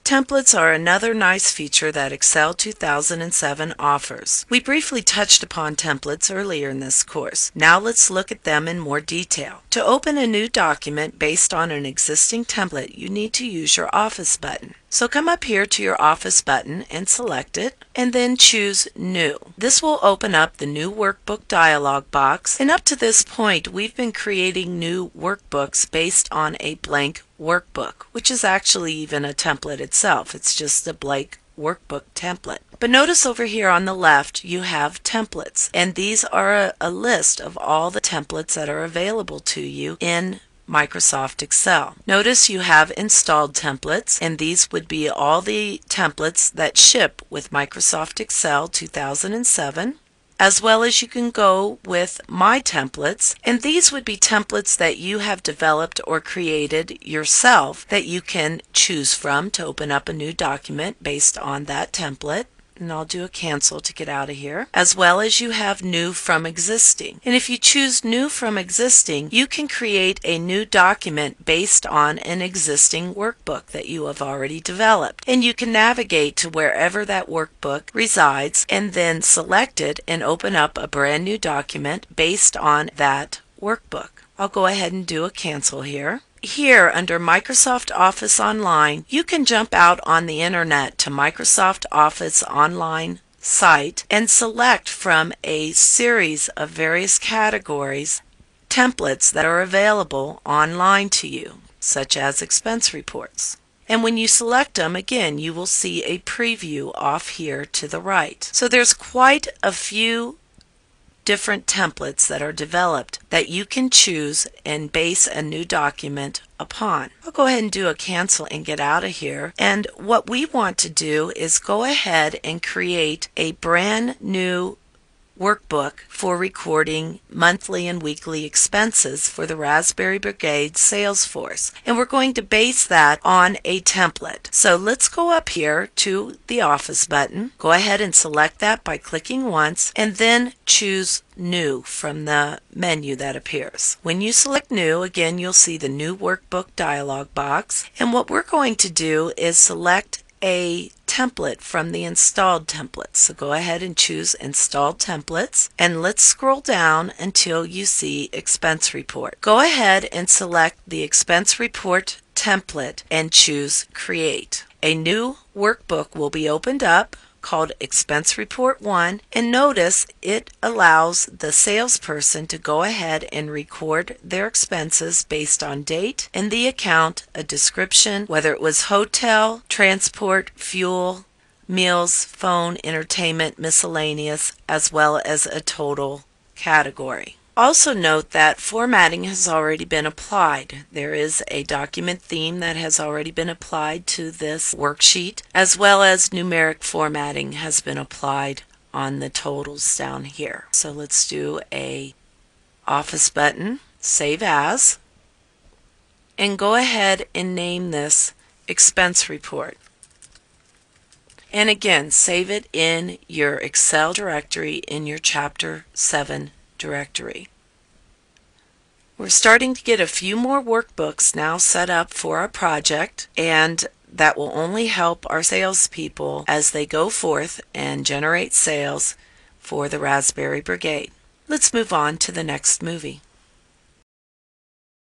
Templates are another nice feature that Excel 2007 offers. We briefly touched upon templates earlier in this course. Now let's look at them in more detail. To open a new document based on an existing template, you need to use your Office button. So come up here to your Office button and select it, and then choose New. This will open up the New Workbook dialog box, and up to this point we've been creating new workbooks based on a blank workbook, which is actually even a template itself. It's just a blank workbook template. But notice over here on the left you have templates, and these are a list of all the templates that are available to you in Microsoft Excel. Notice you have installed templates, and these would be all the templates that ship with Microsoft Excel 2007. As well as you can go with My Templates, and these would be templates that you have developed or created yourself that you can choose from to open up a new document based on that template. And I'll do a cancel to get out of here. As well as you have New from Existing. And if you choose New from Existing, you can create a new document based on an existing workbook that you have already developed. And you can navigate to wherever that workbook resides and then select it and open up a brand new document based on that workbook. I'll go ahead and do a cancel here. Here under Microsoft Office Online, you can jump out on the internet to Microsoft Office Online site and select from a series of various categories templates that are available online to you, such as expense reports. And when you select them, again, you will see a preview off here to the right. So there's quite a few different templates that are developed that you can choose and base a new document upon. I'll go ahead and do a cancel and get out of here. And what we want to do is go ahead and create a brand new workbook for recording monthly and weekly expenses for the Raspberry Brigade sales force. And we're going to base that on a template. So let's go up here to the Office button. Go ahead and select that by clicking once and then choose New from the menu that appears. When you select New, again you'll see the New Workbook dialog box. And what we're going to do is select a template from the installed templates. So go ahead and choose Installed Templates, and let's scroll down until you see Expense Report. Go ahead and select the Expense Report template and choose Create. A new workbook will be opened up called Expense Report 1, and notice it allows the salesperson to go ahead and record their expenses based on date and the account, a description, whether it was hotel, transport, fuel, meals, phone, entertainment, miscellaneous, as well as a total category. Also note that formatting has already been applied. There is a document theme that has already been applied to this worksheet, as well as numeric formatting has been applied on the totals down here. So let's do a Office button, Save As, and go ahead and name this Expense Report. And again, save it in your Excel directory in your Chapter 7 directory. We're starting to get a few more workbooks now set up for our project, and that will only help our salespeople as they go forth and generate sales for the Raspberry Brigade. Let's move on to the next movie.